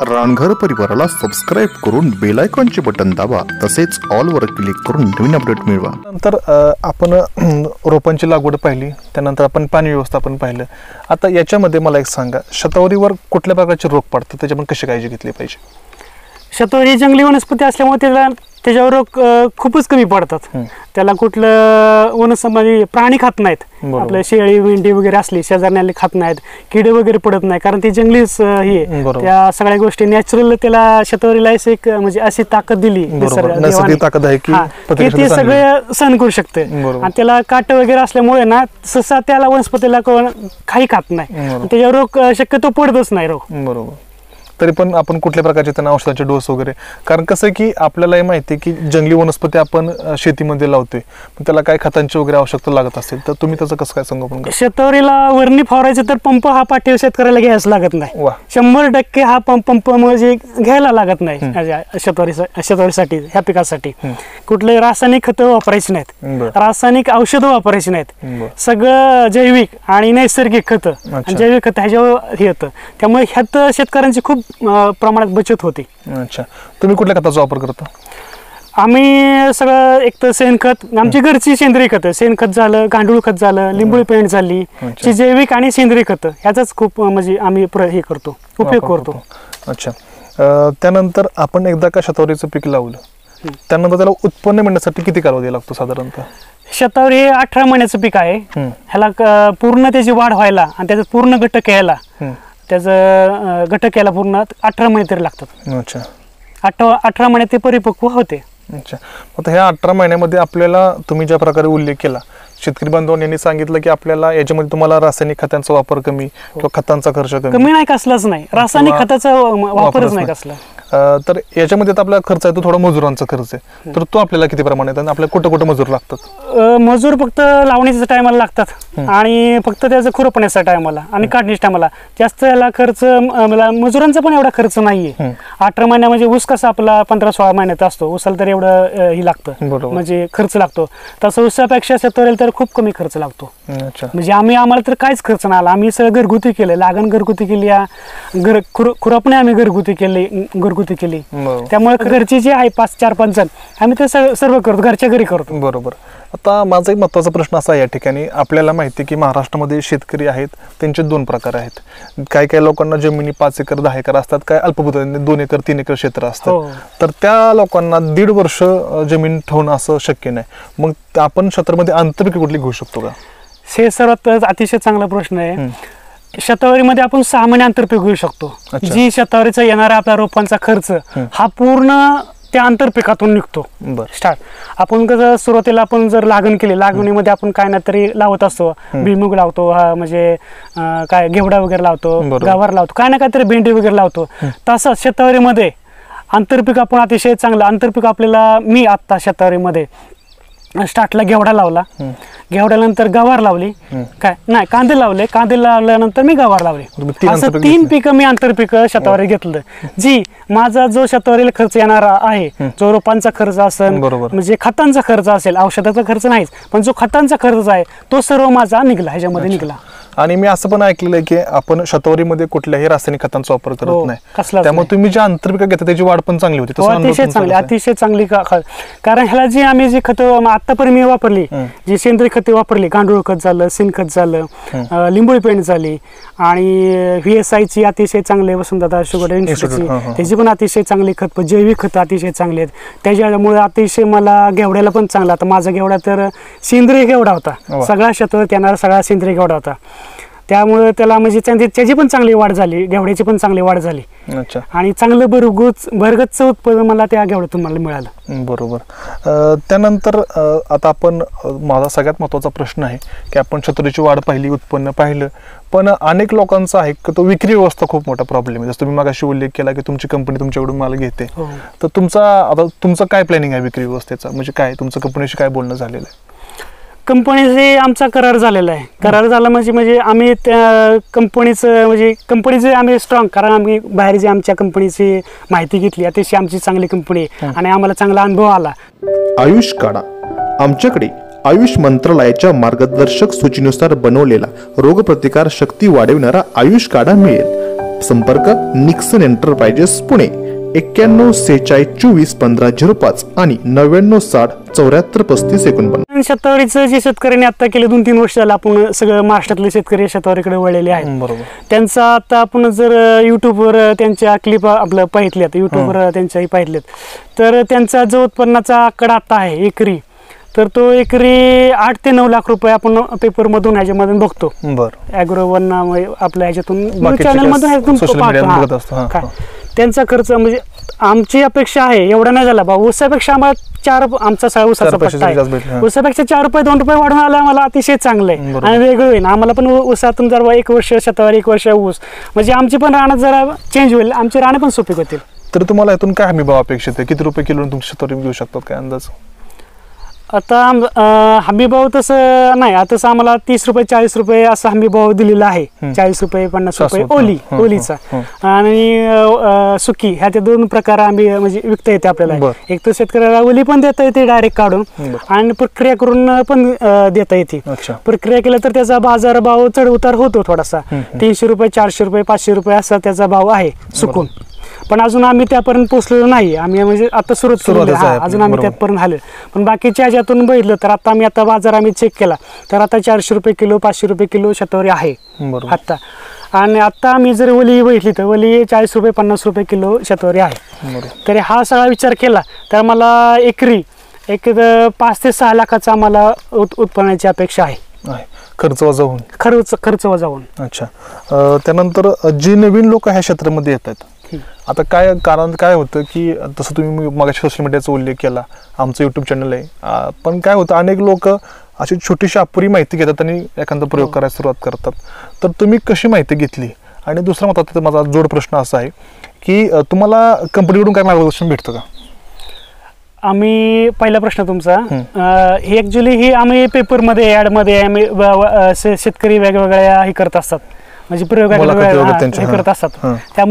रानघर परिवाराला सबस्क्राइब करून bell आयकॉनचे button दाबा, तसेच ऑल वर क्लिक करून नवीन अपडेट मिळवा। नंतर आपण रोपांची लागवड पाहिली, त्यानंतर आपण पाणी व्यवस्थापन पाहिलं। आता याच्यामध्ये मला एक सांगा, शतावरीवर कुठल्या प्रकारचे रोग पडतात, त्याच्यामध्ये कशी काळजी घेतली पाहिजे? शतावरी जंगली वनस्पती असल्यामुळे त्याच्यावर रोग खूपच कमी पडतात। त्याला कुठलं वनस्पती प्राणी खात नाहीत, आपल्या शेळी मेंढी वगैरे असली शेजारण्याला खात नाहीत, किडे वगैरे पडत नाही, कारण ती जंगलीच हे त्या सगळ्या गोष्टी नॅचरल त्याला शतावरीला एक म्हणजे अशी ताकद दिली नैसर्गिक ताकद आहे की ते सगळे सहन करू शकते। आणि त्याला काट वगैरे असल्यामुळे ना ससा त्याला वनस्पतीला काही खात नाही, त्याच्यावर रोग शक्यतो पडतच नाही रोग। बरोबर। तरी पण आपण कुठल्या प्रकारचे त्यांना औषधाचे डोस वगैरे, कारण कसं आहे की आपल्यालाही माहिती आहे की जंगली वनस्पती आपण शेतीमध्ये लावतोय, पण त्याला काय खतांची वगैरे आवश्यकता लागत असेल तर तुम्ही त्याचं कसं काय संगोपन करता? शतावरीला वरणी फवारायचं तर पंप हा पाठी शेतकऱ्याला घ्यायला लागत नाही, 100% हा पंप म्हणजे घ्यायला लागत नाही शतावरीसाठी, ह्या पिकासाठी। कुठले रासायनिक खतं वापरायची नाहीत, रासायनिक औषधं वापरायची नाहीत, सगळं जैविक आणि नैसर्गिक खतं, जैविक खत ह्याच्यावर हे होतं, त्यामुळे ह्यात शेतकऱ्यांची खूप प्रमाणात बचत होती। अच्छा, तुम्ही कुठल्या खताचा वापर करता? आम्ही सगळं एक तर शेणखत, आमची घरची सेंद्रिय खत, शेणखत झालं, गांडूळ खत झालं, लिंबोळी पेंट झाली, जैविक आणि सेंद्रिय खत ह्याचाच खूप म्हणजे आम्ही हे करतो, उपयोग करतो। अच्छा, त्यानंतर आपण एकदा का शतावरीचं पीक लावलं, त्यानंतर त्याला उत्पन्न मिळण्यासाठी किती कालावधी लागतो साधारणतः? शतावरी हे 18 महिन्याचं पीक आहे, ह्याला पूर्ण त्याची वाढ व्हायला आणि त्याचं पूर्ण घटक यायला, त्याचं घटक यायला पूर्ण 18 महिने तरी लागतात। अच्छा, 18 महिने ते परिपक्व होते। अच्छा, आता ह्या 18 महिन्यामध्ये आपल्याला तुम्ही ज्या प्रकारे उल्लेख केला, शेतकरी बांधवांनी यांनी सांगितलं की आपल्याला याच्यामध्ये तुम्हाला रासायनिक खतांचा वापर कमी किंवा खतांचा खर्च कमी नाही, कसलाच नाही, रासायनिक खताचा वापरच नाही कसला। तर याच्यामध्ये आता आपला खर्च आहे तो थोडा मजुरांचा खर्च आहे, तर तो आपल्याला किती प्रमाणात आणि आपल्याला कुठं कुठं मजूर लागतात? मजूर फक्त लावणीच्या टायमाला लागतात आणि फक्त त्याचं खुरपण्याच्या टायमाला आणि काढणीच्या टायमाला जास्त याला खर्च, मजुरांचा पण एवढा खर्च नाहीये। 18 महिन्या म्हणजे ऊस कसा आपला 15-16 महिन्यात असतो, ऊसाला तर एवढं ही लागतं म्हणजे खर्च लागतो, तसं ऊसापेक्षा शतावरीला तर खूप कमी खर्च लागतो। म्हणजे आम्हाला तर काहीच खर्च नाही आला, आम्ही सगळं घरगुती केलं, लागण घरगुती केली, खुरपणे आम्ही घरगुती केली, त्यामुळे घरची जी आहे 5-4-5 जण आम्ही ते सर्व करतो, घरच्या घरी करतो। बरोबर। आता माझा एक महत्त्वाचा प्रश्न असा आहे या ठिकाणी, आपल्याला माहिती आहे की महाराष्ट्रामध्ये शेतकरी आहेत त्यांचे 2 प्रकार आहेत। काही काही लोकांना जमिनी 5 एकर 10 एकर असतात, काय अल्पभूत 2 एकर 3 एकर क्षेत्र असतं, तर त्या लोकांना 1.5 वर्ष जमीन ठेवणं असं शक्य नाही, मग आपण क्षेत्रामध्ये आंतरपीक कुठली घेऊ शकतो का? हे सर्वात अतिशय चांगला प्रश्न आहे। शतावरीमध्ये आपण 6 महिने आंतरपीक घेऊ शकतो। जी शतावरीचा येणारा आपला रोपांचा खर्च हा पूर्ण त्या आंतरपिकातून निघतो। स्टार्ट आपण कसं सुरुवातीला आपण जर लागण केली, लागणीमध्ये आपण काय ना तरी लावत असतो, भुईमुग लावतो, म्हणजे काय घेवडा वगैरे लावतो, गवार लावतो, काय ना काहीतरी भेंडी वगैरे लावतो, तसंच शतावरीमध्ये आंतरपीक आपण अतिशय चांगलं आंतरपीक आपल्याला, मी आत्ता शतावरीमध्ये स्टार्टला घेवडा लावला, घेवड्यानंतर गवार लावली, काय नाही कांदे लावले, कांदे लावल्यानंतर मी गवार लावले, असं 3 पिकं मी आंतरपीक शतावरी घेतलं। जी माझा जो शतावरीला खर्च येणार आहे, जो रोपांचा खर्च असेल, म्हणजे खतांचा खर्च असेल, औषधाचा खर्च नाहीच, पण जो खतांचा खर्च आहे तो सर्व माझा निघला, ह्याच्यामध्ये निघला। आणि मी असं पण ऐकलेलं आहे की आपण शतावरीमध्ये कुठल्याही रासायनिक खतांचा वापर करत नाही, त्यामुळे तुम्ही जे आंतरपीक घेता त्याची वाढ पण चांगली होती। अतिशय चांगली, कारण ह्याला जी आम्ही जी खतं आतापर्यंत मी वापरली, जी सेंद्रिय खते वापरली, गांडूळ खत झालं, शेणखत झालं, लिंबोळी पेंट झाली, आणि VSI ची अतिशय चांगली, वसंतदादा शुगर इन्स्टिट्यूटची त्याची पण अतिशय चांगली खत, जैविक खतं अतिशय चांगली आहेत, त्याच्यामुळे अतिशय मला घेवड्याला पण चांगला। आता माझा घेवडा तर सेंद्रिय घेवडा होता, सगळा शतावरीत येणारा सगळा सेंद्रिय घेवडा होता, त्यामुळे त्याला म्हणजे त्याची पण चांगली वाढ झाली, घेवड्याची पण चांगली वाढ झाली, आणि चांगलं भरगच्च उत्पादन मला त्या घेवड्यातून मला मिळालं। बरोबर। त्यानंतर आता आपण, माझा सगळ्यात महत्त्वाचा प्रश्न आहे की आपण शतावरीची वाढ पाहिली, उत्पन्न पाहिलं, पण अनेक लोकांचा आहे की तो विक्री व्यवस्था खूप मोठा प्रॉब्लेम आहे। जसं तुम्ही मागाशी उल्लेख केला की तुमची कंपनी तुमच्याकडून माल घेते, तर तुमचं काय प्लॅनिंग आहे विक्री व्यवस्थेचा, म्हणजे काय तुमचं कंपनीशी काय बोलणं झालेलं आहे? कंपनीचे आमचा करार झालेला आहे, करार झाला म्हणजे आम्ही त्या कंपनीचे आम्ही स्ट्रॉंग, कारण आम्ही बाहेर जे आमच्या कंपनीची माहिती घेतली, अतिशय आमची चांगली कंपनी आहे आणि आम्हाला चांगला अनुभव आला। आयुष काढा, आमच्याकडे आयुष मंत्रालयाच्या मार्गदर्शक सूचीनुसार बनवलेला रोगप्रतिकार शक्ती वाढविणारा आयुष काढा मिळेल। संपर्क निक्सन एंटरप्राइजेस पुणे 9146241505 आणि 9960743549. शतावरीचं जे शेतकऱ्यांनी आता केले 2-3 वर्ष झालं आपण सगळं महाराष्ट्रातले शेतकरी शतावरीकडे वळलेले आहेत. बरोबर. त्यांचा आता आपण जर युट्यूबवर त्यांच्या क्लिप आपलं पाहिल्यात, युट्यूबवर त्यांच्याही पाहिल्यात, तर त्यांचा जो उत्पन्नाचा आकडा आता आहे एकरी, तर तो एकरी 8 ते 9 लाख रुपये आपण पेपरमधून ह्याच्यामधून बघतो. बरं. ॲग्रोवन आपल्या ह्याच्यातून चॅनलमधून त्यांचा खर्च म्हणजे आमची अपेक्षा आहे एवढा नाही झाला बा. ऊसापेक्षा आम्हाला आमचा ऊसाचा पट्टा आहे, ऊसापेक्षा 4 रुपये 2 रुपये वाढून आला आम्हाला अतिशय चांगलं आहे आणि वेगळं होईल. आम्हाला पण ऊसातून जर 1 वर्ष शतावरी 1 वर्ष ऊस म्हणजे आमची पण रानं जरा चेंज होईल, आमचे राणे पण सोपे होतील. तर तुम्हाला यातून काय हमी भाव अपेक्षित आहे? किती रुपये किलो तुमची शतावरी घेऊ शकतात काय अंदाज? आता हमी भाव तसं नाही, तसं आम्हाला 30 रुपये 40 रुपये असा हमी भाव दिलेला आहे. 40 रुपये 50 रुपये ओलीचा आणि सुकी ह्या 2 प्रकार आम्ही म्हणजे विकता येते आपल्याला. एक तर शेतकऱ्याला ओली पण देता येते डायरेक्ट काढून आणि प्रक्रिया करून पण देता येते. प्रक्रिया केलं तर त्याचा बाजार भाव चढ उतार होतो थोडासा. 300 रुपये 400 रुपये 500 रुपये असा त्याचा भाव आहे सुकून. पण अजून आम्ही त्यापर्यंत पोहोचलेलो नाही. आम्ही म्हणजे आता सुरुवात अजून आम्ही त्यापर्यंत आलो. पण बाकीच्या ह्याच्यातून बघितलं तर आता बाजार आम्ही चेक केला तर आता 400 रुपये किलो 500 रुपये किलो शतावरी आहे आता. आणि आता आम्ही जर ओली बघितली तर ओली 40 रुपये 50 रुपये किलो शतावरी आहे. तरी हा सगळा विचार केला तर मला एकरी 5 ते 6 लाखाचा आम्हाला उत्पन्नाची अपेक्षा आहे. खर्च वजा होऊन खर्च वजा होऊन. अच्छा. त्यानंतर जे नवीन लोक ह्या क्षेत्रामध्ये येतात, आता काय कारण काय होतं की तसं तुम्ही मगाशी सोशल मीडियाचा उल्लेख केला, आमचं यूट्यूब चॅनल आहे, पण काय होतं अनेक लोक अशी छोटीशी अपुरी माहिती घेतात आणि एखादा प्रयोग करायला सुरुवात करतात. तर तुम्ही कशी माहिती घेतली? आणि दुसरा मग माझा जोड प्रश्न असा आहे की तुम्हाला कंपनीकडून काय मार्गदर्शन भेटतं का? आम्ही पहिला प्रश्न तुमचा हे ॲक्च्युली ही आम्ही पेपरमध्ये ॲडमध्ये आम्ही शेतकरी वेगवेगळ्या हे करत असतात म्हणजे प्रयोग हे करत असतात. त्या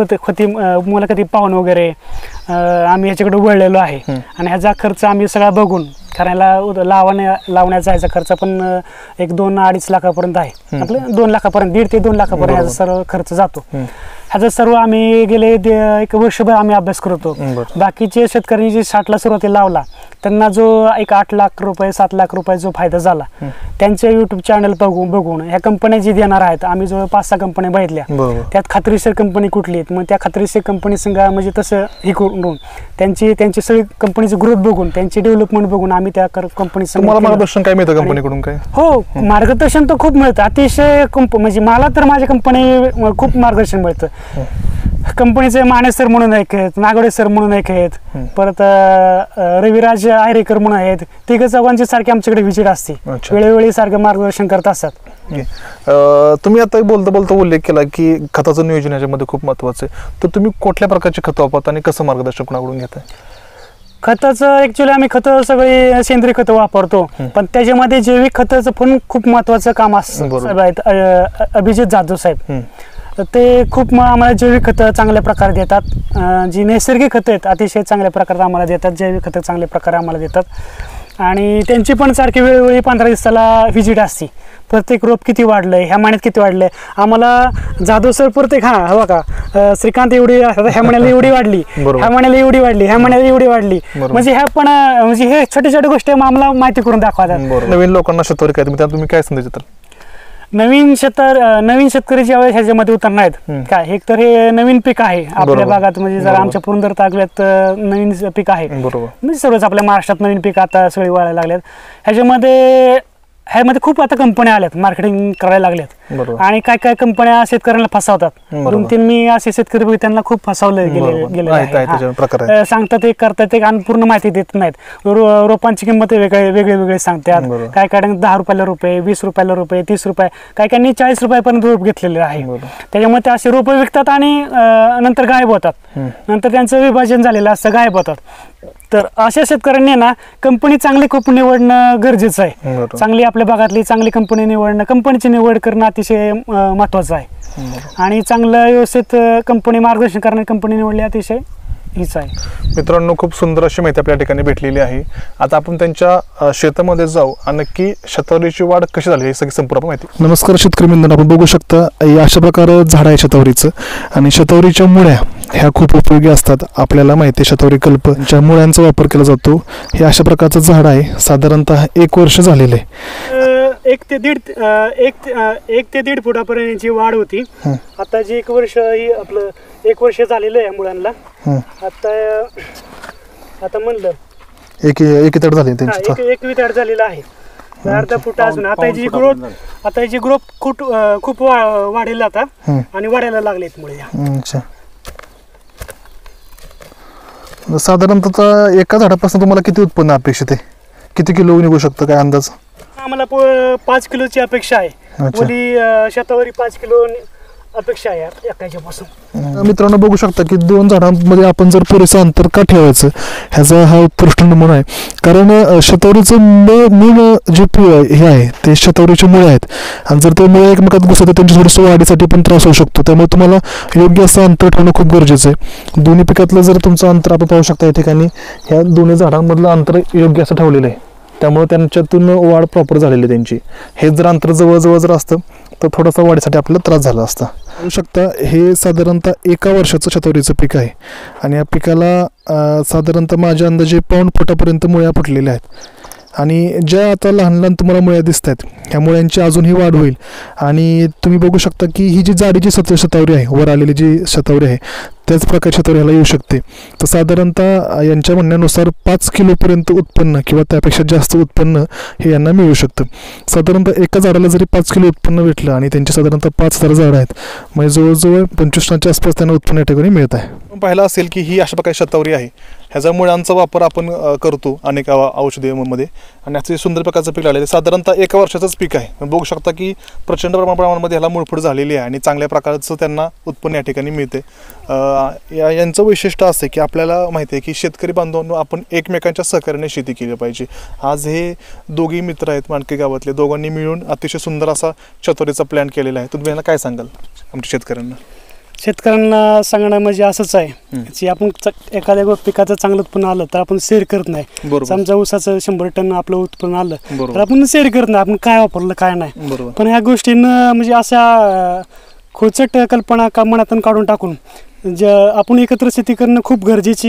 मुलाखती पाहून वगैरे आम्ही ह्याच्याकडे वळलेलो आहे आणि ह्याचा खर्च आम्ही सगळा बघून करायला लावण्याचा ह्याचा खर्च पण 1-2-2.5 लाखापर्यंत आहे. आपलं 2 लाखापर्यंत 1.5 ते 2 लाखापर्यंत ह्याचा सर्व खर्च जातो. ह्याचा सर्व आम्ही गेले 1 वर्षभर आम्ही अभ्यास करतो. बाकीचे शेतकऱ्यांनी जे 60ला सुरुवातीला लावला त्यांना जो 8 लाख रुपये 7 लाख रुपये जो फायदा झाला त्यांचे युट्यूब चॅनल बघून ह्या कंपन्या जी देणार आहेत, आम्ही जवळ 5-6 कंपन्या बघितल्या, त्यात खात्रीशीर कंपनी कुठली आहेत, मग त्या खात्रीशीर कंपनी संघ म्हणजे तसं हे करून त्यांची सगळी कंपनीची ग्रोथ बघून त्यांची डेव्हलपमेंट बघून आम्ही त्या कंपनी संघ मार्गदर्शन काय मिळतं कंपनीकडून? काय हो, मार्गदर्शन तर खूप मिळतं अतिशय. म्हणजे मला तर माझ्या कंपनी खूप मार्गदर्शन मिळतं. कंपनीचे माने सर म्हणून एक आहेत, नागवडे सर म्हणून एक आहेत, परत रविराज आयरेकर म्हणून आहेत. 3-4 सारखे आमच्याकडे व्हिजिट असते, वेळोवेळी सारखं मार्गदर्शन करत असतात. तुम्ही आता बोलता उल्लेख केला की खताचं नियोजन याच्यामध्ये खूप महत्वाचं आहे. तर तुम्ही कुठल्या प्रकारचे खत वापरता आणि कसं मार्गदर्शन कोणाकडून घेताय? खताचं ऍक्च्युली आम्ही खतं सगळी सेंद्रिय खतं वापरतो, पण त्याच्यामध्ये जैविक खताचं पण खूप महत्वाचं काम असतं. अभिजित जाधव साहेब ते खूप आम्हाला जैविक खतं चांगल्या प्रकारे देतात. जी नैसर्गिक खतं आहेत अतिशय चांगल्या प्रकारे आम्हाला देतात, जैविक खतं चांगल्या प्रकारे आम्हाला देतात. आणि त्यांची पण सारखी वेळोवेळी 15 दिवसाला व्हिजिट असते. प्रत्येक रोप किती वाढलंय, ह्या महिन्यात किती वाढलंय आम्हाला जाधव सर प्रत्येक हवा का श्रीकांत एवढी ह्या महिन्याला एवढी वाढली, ह्या महिन्याला एवढी वाढली, ह्या महिन्याला एवढी वाढली, म्हणजे ह्या पण म्हणजे हे छोट्या छोट्या गोष्टी आम्हाला माहिती करून दाखवतात. नवीन लोकांना शतावरी काय तुम्ही काय संदेश देताल? नवीन शेतकरी ज्यावेळेस ह्याच्यामध्ये उतरणार आहेत काय, एक तर हे नवीन पीक आहे आपल्या भागात, म्हणजे जर आमच्या पुरंदर तालुक्यात नवीन पीक आहे, म्हणजे सर्वच आपल्या महाराष्ट्रात नवीन पीक आता सगळी वाढायला लागल्यात. ह्यामध्ये खूप आता कंपन्या आल्यात, मार्केटिंग करायला लागल्यात आणि काय कंपन्या शेतकऱ्यांना फसवतात. 2-3 मी असे शेतकरी त्यांना खूप फसवले गेले, सांगतात एक करतात एक आणि पूर्ण माहिती देत नाहीत. रोपांची किंमत वेगळे सांगतात. काय 10 रुपयाला रुपये, 20 रुपयाला रुपये, 30 रुपये, काही 40 रुपयापर्यंत रोप घेतलेले आहे. त्याच्यामुळे ते असे रोप विकतात आणि नंतर गायब होतात, नंतर त्यांचं विभाजन झालेलं असतं, गायब होतात. तर अशा शेतकऱ्यांनी ना कंपनी चांगली खूप निवडणं गरजेचं आहे. चांगली आपल्या भागातली चांगली कंपनी निवडणं, कंपनीची निवड करणं अतिशय महत्वाचं आहे. आणि चांगलं व्यवस्थित कंपनी मार्गदर्शन करणारी कंपनी निवडली अतिशय हीच आहे. मित्रांनो, खूप सुंदर अशी माहिती आपल्या ठिकाणी भेटलेली आहे. आता आपण त्यांच्या शेतामध्ये जाऊ आणि नक्की शतावरीची वाढ कशी झाली हे सगळी संपूर्ण माहिती. नमस्कार शेतकरी मित्रांनो, आपण बघू शकता अशा प्रकारे झाड आहे शतावरीचं आणि शतावरीच्या मुळ्या ह्या खूप उपयोगी असतात. आपल्याला माहिती आहे शतावरी कल्पच्या मुळ्यांचा वापर केला जातो. हे अशा प्रकारचं झाड आहे, साधारणतः 1 वर्ष झालेलं आहे. 1 ते 1.5 फुटापर्यंतची वाढ होती. आता जी 1 वर्ष ही आपलं 1 वर्ष झालेलं आहे मुलांना. आता म्हणलं एक वितड झाले त्यांची, एक वितड झालेला आहे. अर्धा फुट असून आता याची ग्रोथ खूप वाढेल आता आणि वाढायला लागलेत मुळे. अच्छा, साधारणतः एका झाडापासून तुम्हाला किती उत्पन्न अपेक्षित आहे? किती किलो निघू शकतं, काय अंदाज? आम्हाला 5 किलोची अपेक्षा आहे. शतावरी 5 किलो अपेक्षा आहे एकाच्यापासून. मित्रांनो, बघू शकता की 2 झाडांमध्ये आपण जर पुरेसं अंतर का ठेवायचं ह्याचा हा उत्कृष्ट नमुना आहे. कारण शतावरीचं मूळ जे हे आहे ते शतावरीचे मुळे आहेत आणि जर ते मुळे एकमेकात घुसत त्यांच्या थोडंसं वाढीसाठी पण त्रास होऊ शकतो. त्यामुळे तुम्हाला योग्य असं अंतर ठेवणं खूप गरजेचं आहे. दोन्ही पिकातलं जर तुमचं अंतर आपण पाहू शकता या ठिकाणी ह्या दोन्ही झाडांमधलं अंतर योग्य असं ठेवलेलं आहे. त्यामुळे त्यांच्यातून वाढ प्रॉपर झालेली त्यांची. हे जर अंतर जवळजवळ जर असतं तर थोडासा वाढीसाठी आपल्याला त्रास झाला असता. पाहू शकता हे साधारणतः 1 वर्षाचं शतावरीचं पीक आहे आणि या पिकाला साधारणतः माझ्या अंदाजे 1 फुटापर्यंत मुळ्या फुटलेल्या आहेत. आणि ज्या आता लहान लहान तुम्हाला मुळ्या दिसत आहेत ह्या मुळ्यांची अजूनही वाढ होईल. आणि तुम्ही बघू शकता की ही जी जाडीची शतावरी आहे, वर आलेली जी शतावरी आहे त्याच प्रकारची शतावरी ह्याला येऊ शकते. तर साधारणतः यांच्या म्हणण्यानुसार 5 किलोपर्यंत उत्पन्न किंवा त्यापेक्षा जास्त उत्पन्न हे यांना मिळू शकतं. साधारणतः एका झाडाला जरी 5 किलो उत्पन्न भेटलं आणि त्यांची साधारणतः 5,000 झाडं आहेत, म्हणजे जवळजवळ 25 टनाच्या आसपास त्यांना उत्पन्न या ठिकाणी मिळत आहे. पाहिलं असेल की ही अशा प्रकारे शतावरी आहे. ह्याचा मुळांचा वापर आपण करतो अनेक औषधीमध्ये आणि याचे सुंदर प्रकारचं पीक लागलेलं आहे. साधारणतः 1 वर्षाचंच पीक आहे. बघू शकता की प्रचंड प्रमाणामध्ये ह्याला मुळफूट झालेली आहे आणि चांगल्या प्रकारचं त्यांना उत्पन्न या ठिकाणी मिळते. यांचं वैशिष्ट्य असं आहे की आपल्याला माहिती आहे की शेतकरी बांधवांनो आपण एकमेकांच्या सहकार्याने शेती केली पाहिजे. आज हे दोघी मित्र आहेत मांडके गावातले, दोघांनी मिळून अतिशय सुंदर असा शतावरीचा प्लॅन केलेला आहे. तुम्ही यांना काय सांगाल आमच्या शेतकऱ्यांना? शेतकऱ्यांना सांगणं म्हणजे असंच आहे की आपण एखाद्या पिकाचं चांगलं उत्पन्न आलं तर आपण शेअर करत नाही. समजा ऊसाचं 100 टन आपलं उत्पन्न आलं तर आपण शेअर करत नाही, आपण काय वापरलं काय नाही. पण ह्या गोष्टींना म्हणजे अशा खोचट कल्पना मनातून काढून टाकून आपण एकत्र शेती करणं खूप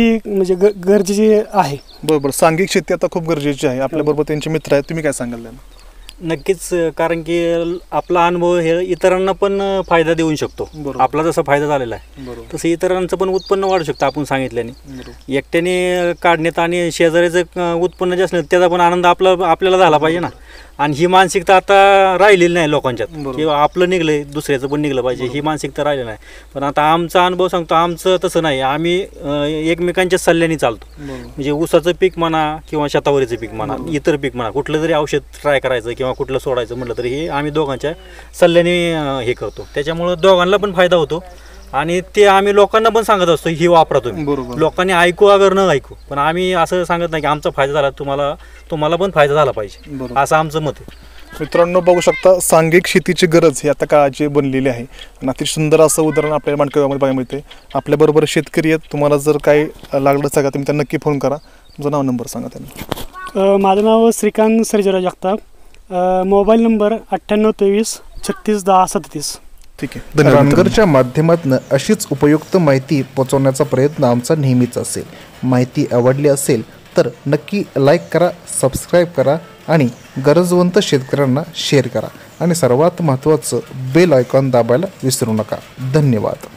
गरजेची आहे. बरोबर, सांघिक शेती आता खूप गरजेची आहे. आपल्याबरोबर त्यांचे मित्र आहेत, तुम्ही काय सांगाल त्यांना? नक्कीच, कारण की आपला अनुभव हे इतरांना पण फायदा देऊ शकतो. आपला जसा फायदा झालेला आहे तसं इतरांचं पण उत्पन्न वाढू शकतं आपण सांगितल्याने. एकट्याने काढण्यात आणि शेजाऱ्याचं उत्पन्न जे असलं त्याचा पण आनंद आपल्याला झाला पाहिजे ना. आणि ही मानसिकता आता राहिलेली नाही लोकांच्यात, किंवा आपलं निघलंय दुसऱ्याचं पण निघलं पाहिजे ही मानसिकता राहिली नाही. पण आता आमचा अनुभव सांगतो, आमचं तसं नाही. आम्ही एकमेकांच्या सल्ल्याने चालतो. म्हणजे ऊसाचं पीक म्हणा किंवा शतावरीचं पीक म्हणा, इतर पीक म्हणा, कुठलं जरी औषध ट्राय करायचं किंवा कुठलं सोडायचं म्हटलं तरी हे आम्ही दोघांच्या सल्ल्याने हे करतो. त्याच्यामुळं दोघांना पण फायदा होतो आणि ते आम्ही लोकांना पण सांगत असतो ही वापरा तुम्ही. लोकांनी ऐकू अगर न ऐकू, पण आम्ही असं सांगत नाही की आमचा फायदा झाला तुम्हाला पण फायदा झाला पाहिजे, असं आमचं मत आहे. मित्रांनो, बघू शकता सांघिक शेतीची गरज ही आता काळाची बनलेली आहे आणि अतिशय सुंदर असं उदाहरण आपल्या मांडकेगावामध्ये बघायला मिळते. आपल्याबरोबर शेतकरी आहेत, तुम्हाला जर काही लागलं सांगा तुम्ही त्यांना नक्की फोन करा. तुमचा नाव नंबर सांगा त्यांना. माझं नाव श्रीकांत सर्जेराव जगताप, मोबाईल नंबर 9823 36 10 37. ठीक आहे, धन्यवाद. रांघरच्या माध्यमातून अशीच उपयुक्त माहिती पोहोचवण्याचा प्रयत्न आमचा नेहमीच असेल. माहिती आवडली असेल तर नक्की लाईक करा, सबस्क्राईब करा आणि गरजवंत शेतकऱ्यांना शेअर करा आणि सर्वात महत्त्वाचं बेल आयकॉन दाबायला विसरू नका. धन्यवाद.